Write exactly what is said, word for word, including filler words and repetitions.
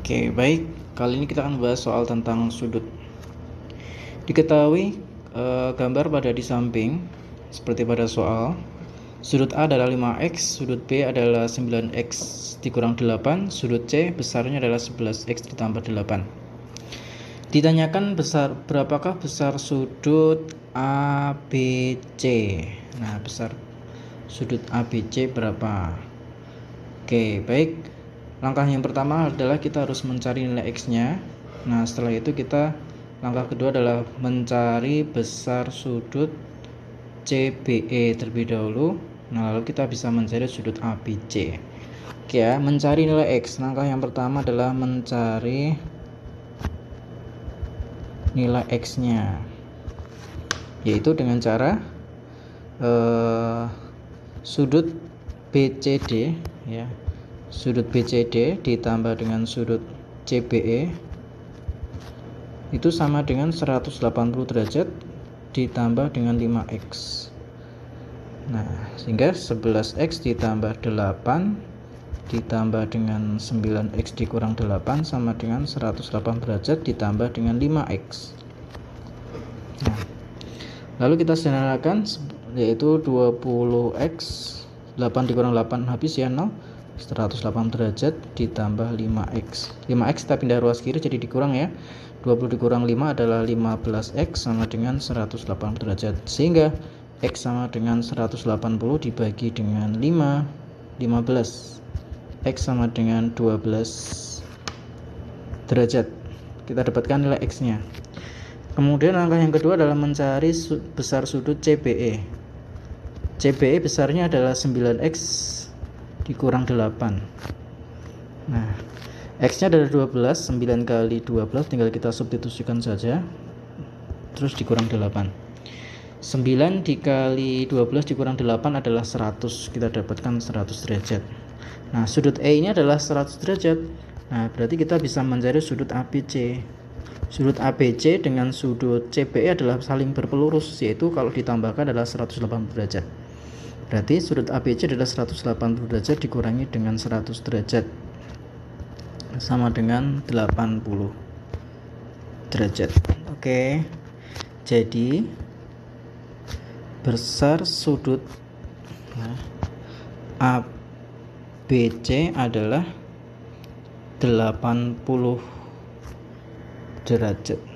Oke, baik. Kali ini kita akan membahas soal tentang sudut. Diketahui eh, gambar pada di samping seperti pada soal. Sudut A adalah lima x, sudut B adalah sembilan x dikurang delapan, sudut C besarnya adalah sebelas x ditambah delapan. Ditanyakan besar berapakah besar sudut A B C. Nah, besar sudut A B C berapa? Oke, baik. Langkah yang pertama adalah kita harus mencari nilai x-nya. Nah, setelah itu kita langkah kedua adalah mencari besar sudut C B E terlebih dahulu. Nah, lalu kita bisa mencari sudut A B C. Oke ya, mencari nilai x. Langkah yang pertama adalah mencari nilai x-nya, yaitu dengan cara eh, sudut B C D ya. Sudut B C D ditambah dengan sudut C B E itu sama dengan seratus delapan puluh derajat ditambah dengan lima x. Nah, sehingga sebelas x ditambah delapan ditambah dengan sembilan x dikurang delapan sama dengan seratus delapan derajat ditambah dengan lima x. Nah, lalu kita sederhanakan, yaitu dua puluh x, delapan dikurang delapan habis ya, nol. seratus delapan derajat ditambah lima x. lima x kita pindah ruas kiri jadi dikurang ya. dua puluh dikurang lima adalah lima belas x sama dengan seratus delapan puluh derajat. Sehingga x sama dengan seratus delapan puluh dibagi dengan lima, lima belas. X sama dengan dua belas derajat. Kita dapatkan nilai x-nya. Kemudian langkah yang kedua adalah mencari besar sudut C B E. C B E besarnya adalah sembilan x dikurang delapan. Nah, x-nya adalah dua belas, sembilan kali dua belas tinggal kita substitusikan saja. Terus dikurang delapan. sembilan dikali dua belas dikurang delapan adalah seratus. Kita dapatkan seratus derajat. Nah, sudut E ini adalah seratus derajat. Nah, berarti kita bisa mencari sudut A B C. Sudut A B C dengan sudut C B E adalah saling berpelurus, yaitu kalau ditambahkan adalah seratus delapan puluh derajat. Berarti sudut A B C adalah seratus delapan puluh derajat dikurangi dengan seratus derajat sama dengan delapan puluh derajat. Oke. Jadi besar sudut A B C adalah delapan puluh derajat.